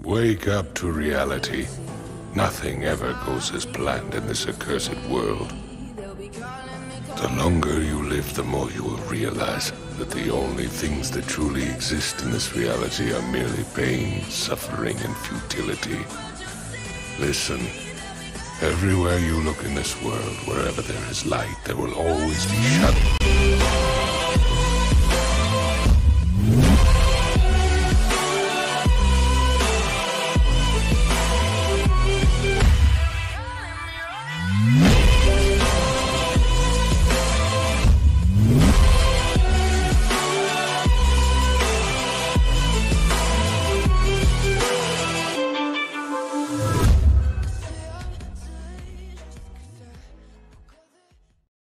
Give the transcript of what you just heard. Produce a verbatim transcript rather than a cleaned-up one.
Wake up to reality. Nothing ever goes as planned in this accursed world. The longer you live, the more you will realize that the only things that truly exist in this reality are merely pain, suffering, and futility. Listen, everywhere you look in this world, wherever there is light, there will always be shadow.